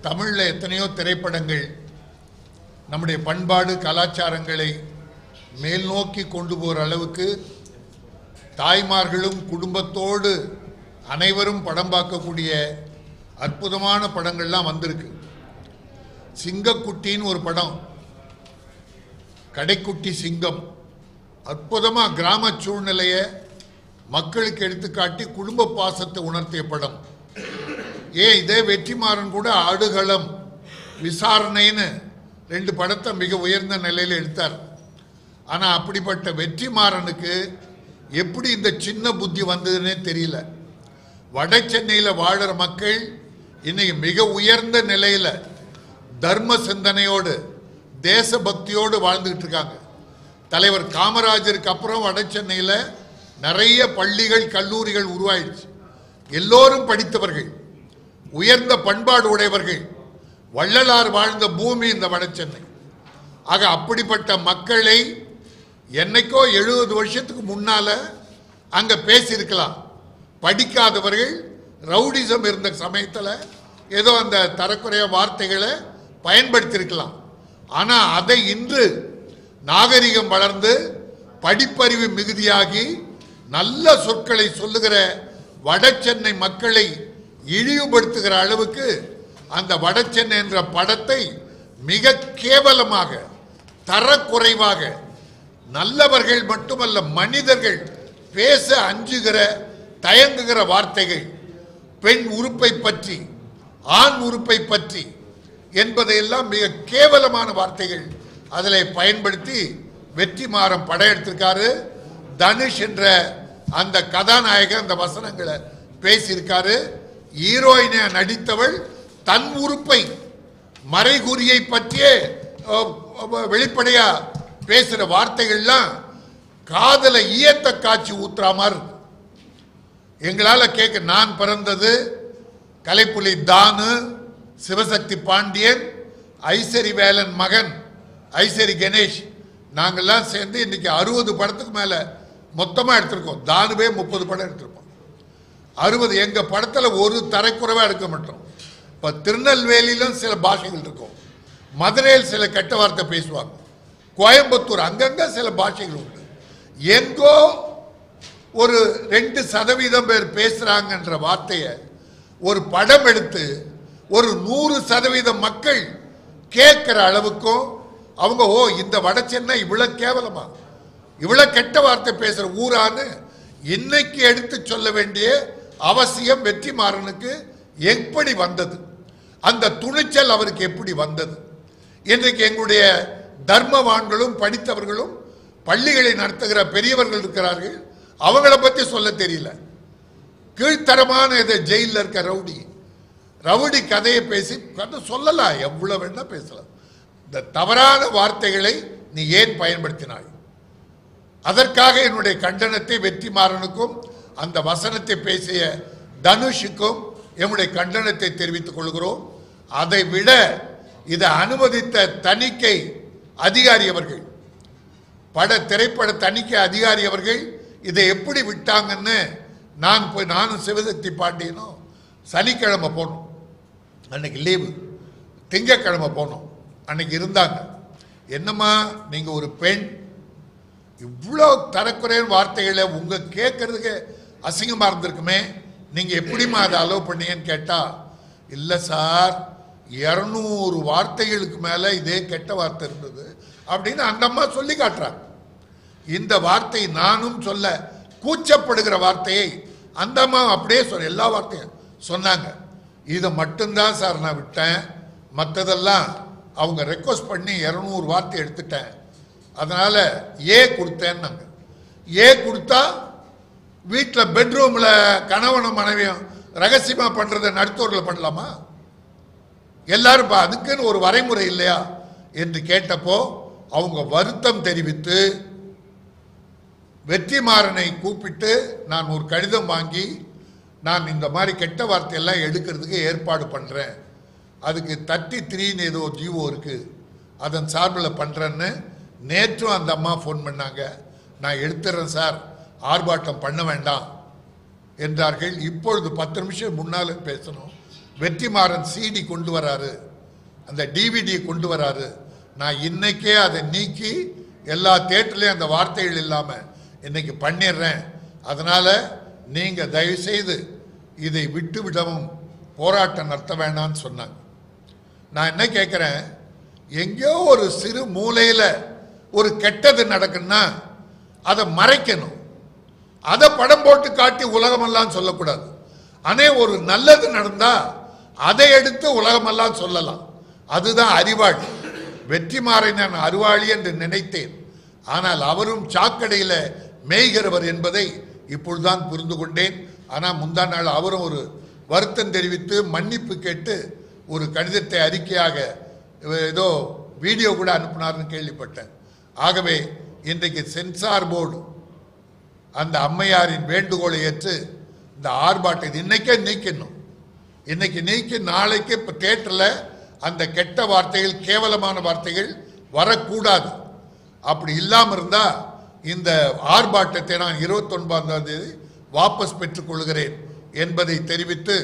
தமிழில் எத்தனையோ திரைப்படங்கள் நம்முடைய பண்பாடு கலாச்சாரங்களை மேல் நோக்கி கொண்டு போகிற அளவுக்கு தாய்மார்களும் குடும்பத்தோடு அனைவரும் படம் பார்க்கக்கூடிய அற்புதமான படங்கள்லாம் வந்திருக்கு. சிங்கக்குட்டின்னு ஒரு படம், கடைக்குட்டி சிங்கம், அற்புதமாக கிராம சூழ்நிலையை மக்களுக்கு எடுத்துக்காட்டி குடும்ப பாசத்தை உணர்த்திய படம். இதே வெற்றிமாறன் கூட ஆடுகளம், விசாரணைன்னு 2 படத்தை மிக உயர்ந்த நிலையில் எடுத்தார். ஆனால் அப்படிப்பட்ட வெற்றிமாறனுக்கு எப்படி இந்த சின்ன புத்தி வந்ததுன்னே தெரியல. வட சென்னையில் வாழற மக்கள் இன்னைக்கு மிக உயர்ந்த நிலையில் தர்ம சிந்தனையோடு தேசபக்தியோடு வாழ்ந்துகிட்டு இருக்காங்க. தலைவர் காமராஜருக்கு அப்புறம் வட சென்னையில் நிறைய பள்ளிகள் கல்லூரிகள் உருவாயிடுச்சு. எல்லோரும் படித்தவர்கள், உயர்ந்த பண்பாடு உடையவர்கள். வள்ளலார் வாழ்ந்த பூமி இந்த வட சென்னை. ஆக அப்படிப்பட்ட மக்களை என்னைக்கோ 70 வருஷத்துக்கு முன்னால அங்க பேசியிருக்கலாம். படிக்காதவர்கள், ரவுடிசம் இருந்த சமயத்தில் ஏதோ அந்த தரக்குறைய வார்த்தைகளை பயன்படுத்தியிருக்கலாம். ஆனால் அதை இன்று நாகரிகம் வளர்ந்து படிப்பறிவு மிகுதியாகி நல்ல சொற்களை சொல்லுகிற வட சென்னை மக்களை இழிவுபடுத்துகிற அளவுக்கு அந்த வட சென்னை என்ற படத்தை மிக கேவலமாக, தரக்குறைவாக, நல்லவர்கள் மட்டுமல்ல மனிதர்கள் பேச அஞ்சுகிற தயங்குகிற வார்த்தைகள், பெண் உறுப்பை பற்றி, ஆண் உறுப்பை பற்றி என்பதையெல்லாம் மிக கேவலமான வார்த்தைகள் அதில் பயன்படுத்தி வெற்றிமாறன் படம் எடுத்திருக்காரு. தனுஷ் என்ற அந்த கதாநாயகர் அந்த வசனங்களை பேசியிருக்காரு. ஹீரோயினை நடித்தவள் தன் உறுப்பை, மறைகுறியை பற்றியே வெளிப்படையா பேசுற வார்த்தைகள்லாம் காதல ஈயத்த காட்சி ஊத்துற மாதிரி இருக்கு. எங்களால கேட்க, நான் பிறந்தது கலைப்புலி தானு, சிவசக்தி பாண்டியன், ஐசரி வேலன் மகன் ஐசரி கணேஷ், நாங்கள்லாம் சேர்ந்து இன்னைக்கு 60 படத்துக்கு மேல மொத்தமா எடுத்திருக்கோம். தானுவே 30 படம் எடுத்திருக்கோம். 60 எங்க படத்துல ஒரு தரைக்குறைவா எடுக்க மாட்டோம். இப்ப திருநெல்வேலியிலும் சில பாஷைகள் இருக்கும், மதுரையில் சில கெட்ட வார்த்தை பேசுவாங்க, கோயம்புத்தூர் அங்கங்க சில பாஷைகள் உண்டு. எங்கோ ஒரு 2% பேர் பேசுறாங்கன்ற வார்த்தையை ஒரு படம் எடுத்து ஒரு 100% மக்கள் கேட்கிற அளவுக்கும் அவங்க இந்த வட சென்னை இவ்வளவு கேவலமா, இவ்வளவு கெட்ட வார்த்தை பேசுற ஊரான்னு இன்னைக்கு எடுத்து சொல்ல வேண்டிய அவசியம் வெற்றிமாறனுக்கு எப்படி வந்தது? அந்த துணிச்சல் அவருக்கு எப்படி வந்தது? இன்றைக்கு எங்களுடைய தர்மவான்களும் படித்தவர்களும் பள்ளிகளை நடத்துகிற பெரியவர்கள் இருக்கிறார்கள், அவங்கள பத்தி சொல்ல தெரியல. கீழ்த்தரமான இதை ஜெயிலில் இருக்க ரவுடி கதையை பேசி கதை சொல்லலாம், எவ்வளவு வேணா பேசலாம். இந்த தவறான வார்த்தைகளை நீ ஏன் பயன்படுத்தினாய்? அதற்காக என்னுடைய கண்டனத்தை வெற்றிமாறனுக்கும் அந்த வசனத்தை பேசிய தனுஷுக்கும் என்னுடைய கண்டனத்தை தெரிவித்துக் கொள்கிறோம். அதை விட இதை அனுமதித்த தணிக்கை அதிகாரி அவர்கள், திரைப்பட தணிக்கை அதிகாரி அவர்கள் இதை எப்படி விட்டாங்கன்னு நானும் சிவசக்தி பாண்டியனும் சனிக்கிழமை போனோம். அன்னைக்கு லீவு, திங்கக்கிழமை போனோம். அன்னைக்கு இருந்தாங்க. என்னம்மா நீங்க ஒரு பெண், இவ்வளோ தரக்குறையான வார்த்தைகளை உங்க கேட்கறதுக்கு அசிங்கமா இருந்திருக்குமே, நீங்க எப்படிமா அதை அலோவ் பண்ணீங்கன்னு கேட்டா, இல்லை சார் 200 வார்த்தைகளுக்கு மேல இதே கெட்ட வார்த்தை இருந்தது அப்படின்னு அந்த அம்மா சொல்லி காட்டுறாங்க. இந்த வார்த்தை நானும் சொல்ல கூச்சப்படுகிற வார்த்தையை அந்த அம்மா அப்படியே சொல்ல எல்லா வார்த்தையும் சொன்னாங்க. இதை மட்டும்தான் சார் நான் விட்டேன், மற்றதெல்லாம் அவங்க ரெக்வஸ்ட் பண்ணி 200 வார்த்தை எடுத்துட்டேன், அதனால கொடுத்தேன்னாங்க. கொடுத்தா வீட்டில் பெட்ரூம்ல கணவனும் மனைவியும் ரகசியமா பண்றதை நடுத்தூரில் பண்ணலாமா? எல்லாரும் அதுக்குன்னு ஒரு வரைமுறை இல்லையா என்று கேட்டப்போ அவங்க வருத்தம் தெரிவித்து வெற்றிமாறனை கூப்பிட்டு நான் ஒரு கடிதம் வாங்கி, நான் இந்த மாதிரி கெட்ட வார்த்தையெல்லாம் எடுக்கிறதுக்கு ஏற்பாடு பண்றேன், அதுக்கு 33 ஏதோ ஜீவோ இருக்கு, அதன் சார்பில் பண்றேன்னு நேற்றும் அந்த அம்மா ஃபோன் பண்ணாங்க. நான் எடுத்துறேன் சார், ஆர்ப்பாட்டம் பண்ண வேண்டாம் என்றார்கள். இப்பொழுது 10 நிமிஷம் முன்னால் பேசணும், வெற்றிமாறன் சிடி கொண்டு வராரு, அந்த டிவிடி கொண்டு வராரு. நான் இன்னைக்கே அதை நீக்கி எல்லா தியேட்டர்லையும் அந்த வார்த்தைகள் இல்லாமல் இன்னைக்கு பண்ணிடுறேன். அதனால நீங்க தயவு செய்து இதை விட்டு விடவும் போராட்டம் நடத்த வேண்டாம்னு சொன்னாங்க. நான் என்ன கேட்குறேன், எங்கேயோ ஒரு சிறு மூலையில் ஒரு கெட்டது நடக்குன்னா அதை மறைக்கணும், அதை படம் போட்டு காட்டி உலகமெல்லாம் சொல்லக்கூடாது. ஆனால் ஒரு நல்லது நடந்தா அதை எடுத்து உலகமெல்லாம் சொல்லலாம். அதுதான் அறிவாளி. வெற்றிமாறன் நான் அறிவாளி என்று நினைத்தேன், ஆனால் அவரும் சாக்கடையில் மேய்கிறவர் என்பதை இப்பொழுதுதான் புரிந்து கொண்டேன். ஆனால் முந்தா நாள் அவரும் ஒரு வருத்தம் தெரிவித்து மன்னிப்பு கேட்டு ஒரு கடிதத்தை அறிக்கையாக ஏதோ வீடியோ கூட அனுப்பினார்னு கேள்விப்பட்டேன். ஆகவே இன்றைக்கு சென்சார் போர்டு அந்த அம்மையாரின் வேண்டுகோளை ஏற்று இந்த ஆர்ப்பாட்டத்தை இன்னைக்கே நீக்கணும். இன்னைக்கு நீக்கி நாளைக்கு இப்போ தியேட்டரில் அந்த கெட்ட வார்த்தைகள், கேவலமான வார்த்தைகள் வரக்கூடாது. அப்படி இல்லாமல் இருந்தால் இந்த ஆர்ப்பாட்டத்தை நான் 29ஆம் தேதி வாபஸ் பெற்றுக் கொள்கிறேன் என்பதை தெரிவித்து,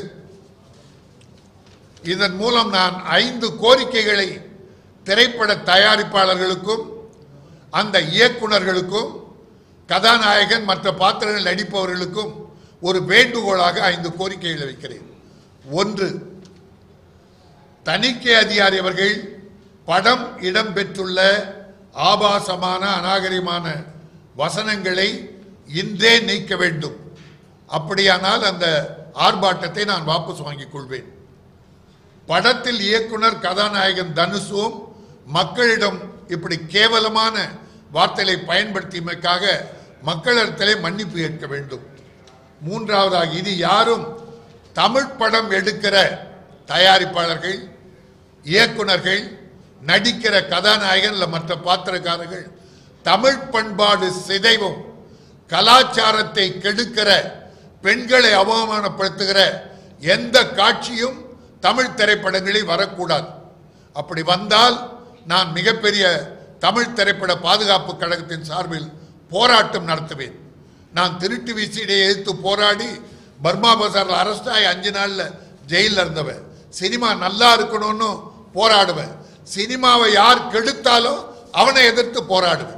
இதன் மூலம் நான் 5 கோரிக்கைகளை திரைப்பட தயாரிப்பாளர்களுக்கும் அந்த இயக்குநர்களுக்கும் கதாநாயகன் மற்ற பாத்திரங்கள் நடிப்பவர்களுக்கும் ஒரு வேண்டுகோளாக 5 கோரிக்கைகளை வைக்கிறேன். 1, தணிக்கை அதிகாரி அவர்கள் படம் இடம்பெற்றுள்ள ஆபாசமான அநாகரிகமான வசனங்களை இன்றே நீக்க வேண்டும். அப்படியானால் அந்த ஆர்ப்பாட்டத்தை நான் வாபஸ் வாங்கிக் கொள்வேன். படத்தில் இயக்குனர் கதாநாயகன் தனுஷும் மக்களிடம் இப்படி கேவலமான வார்த்தைகளை பயன்படுத்தியமைக்காக மக்களிடத்திலே மன்னிப்பு கேட்க வேண்டும். 3வதாக, இது யாரும் தமிழ் படம் எடுக்கிற தயாரிப்பாளர்கள், இயக்குனர்கள், நடிக்கிற கதாநாயகன் இல்லை மற்ற பாத்திரக்காரர்கள் தமிழ் பண்பாடு சிதைவும் கலாச்சாரத்தை கெடுக்கிற, பெண்களை அவமானப்படுத்துகிற எந்த காட்சியும் தமிழ் திரைப்படங்களில் வரக்கூடாது. அப்படி வந்தால் நான் மிகப்பெரிய தமிழ் திரைப்பட பாதுகாப்பு கழகத்தின் சார்பில் போராட்டம் நடத்துவேன். நான் திருட்டு விசிடியை எதிர்த்து போராடி பர்மா பசாரில் அரெஸ்ட் ஆகி 5 நாளில் ஜெயிலில் இருந்தவன். சினிமா நல்லா இருக்கணும்னு போராடுவேன். சினிமாவை யார் கெடுத்தாலும் அவனை எதிர்த்து போராடுவேன்.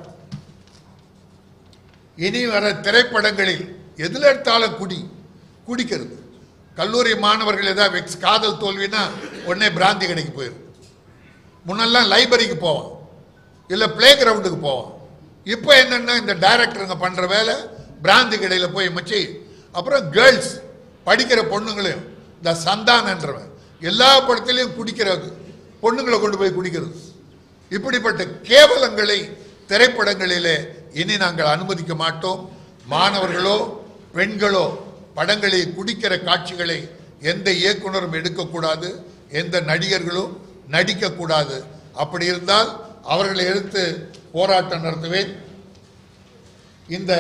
இனி வர திரைப்படங்களில் எதில் எடுத்தாலும் குடிக்கிறது. கல்லூரி மாணவர்கள் ஏதாவது காதல் தோல்வினா உடனே பிராந்தி கடைக்கு போயிடும். முன்னெல்லாம் லைப்ரரிக்கு போவான், இல்லை பிளே கிரவுண்டுக்கு போவான். இப்போ என்னென்னா இந்த டைரக்டருங்க பண்ணுற வேலை பிராந்தி கடையில் போய் மச்சி. அப்புறம் கேர்ள்ஸ் படிக்கிற பொண்ணுங்களையும் இந்த சந்தானன்றவன் எல்லா படத்திலையும் குடிக்கிறது, பொண்ணுங்களை கொண்டு போய் குடிக்கிறது. இப்படிப்பட்ட கேவலங்களை திரைப்படங்களிலே இனி நாங்கள் அனுமதிக்க மாட்டோம். மாணவர்களோ பெண்களோ படங்களில் குடிக்கிற காட்சிகளை எந்த இயக்குனரும் எடுக்கக்கூடாது, எந்த நடிகர்களும் நடிக்கக்கூடாது. அப்படி இருந்தால் அவர்களை எடுத்து போராட்டம் நடத்துவேன். இந்த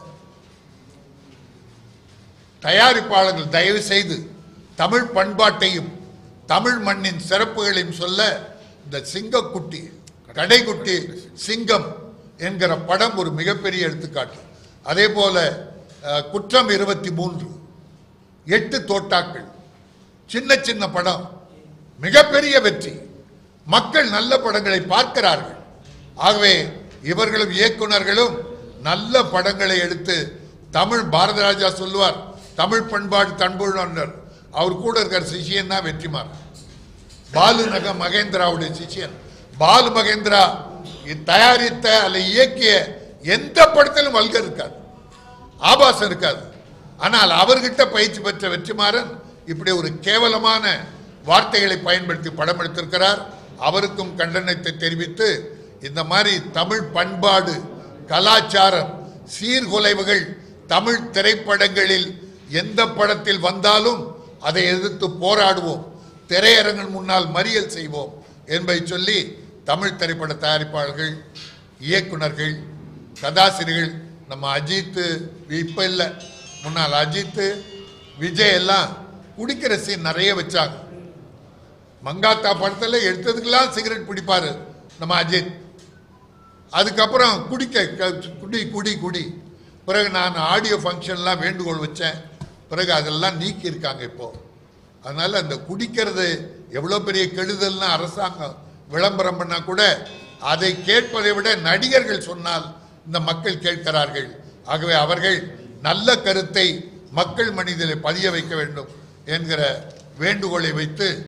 தயாரிப்பாளர்கள் தயவு செய்து தமிழ் பண்பாட்டையும் தமிழ் மண்ணின் சிறப்புகளையும் சொல்ல இந்த சிங்கக்குட்டி, கடைக்குட்டி சிங்கம் என்கிற படம் ஒரு மிகப்பெரிய எடுத்துக்காட்டு. அதே போல குற்றம் 23, 8 தோட்டாக்கள், சின்ன சின்ன படம் மிகப்பெரிய வெற்றி. மக்கள் நல்ல படங்களை பார்க்கிறார்கள். ஆகவே இவர்களும் இயக்குனர்களும் நல்ல படங்களை எடுத்து தமிழ், பாரதராஜா சொல்லுவார் தமிழ் பண்பாடு தன்புழர். அவர் கூட இருக்கிற சிஷியன் தான் வெற்றிமாறன். பாலு மகேந்திராவுடைய சிஷியன். பாலு மகேந்திரா தயாரித்த அல்ல இயக்கிய எந்த படத்திலும் வல்கர் இருக்காது, ஆபாசம் இருக்காது. ஆனால் அவர்கிட்ட பயிற்சி பெற்ற வெற்றிமாறன் இப்படி ஒரு கேவலமான வார்த்தைகளை பயன்படுத்தி படம் எடுத்திருக்கிறார். அவருக்கும் கண்டனத்தை தெரிவித்து இந்த மாதிரி தமிழ் பண்பாடு, கலாச்சாரம், சீர்குலைவுகள் தமிழ் திரைப்படங்களில் எந்த படத்தில் வந்தாலும் அதை எதிர்த்து போராடுவோம், திரையரங்கின் முன்னால் மறியல் செய்வோம் என்பதை சொல்லி தமிழ் திரைப்பட தயாரிப்பாளர்கள், இயக்குனர்கள், கதாசிரியர்கள், நம்ம அஜித் இப்போ இல்லை, முன்னால் அஜித், விஜய் எல்லாம் குடிக்கிற சீன் நிறைய வச்சாங்க. மங்காத்தா படத்தில் எடுத்ததுக்கெல்லாம் சிகரெட் பிடிப்பார் நம்ம அஜித். அதுக்கப்புறம் குடி. பிறகு நான் ஆடியோ ஃபங்க்ஷன்லாம் வேண்டுகோள் வச்சேன். பிறகு அதெல்லாம் நீக்கியிருக்காங்க. இப்போ அதனால அந்த குடிக்கிறது எவ்வளோ பெரிய கெடுதல்னு அரசாங்கம் விளம்பரம் பண்ணா கூட அதை கேட்பதை விட நடிகர்கள் சொன்னால் இந்த மக்கள் கேட்கிறார்கள். ஆகவே அவர்கள் நல்ல கருத்தை மக்கள் மனதிலே பதிய வைக்க வேண்டும் என்கிற வேண்டுகோளை வைத்து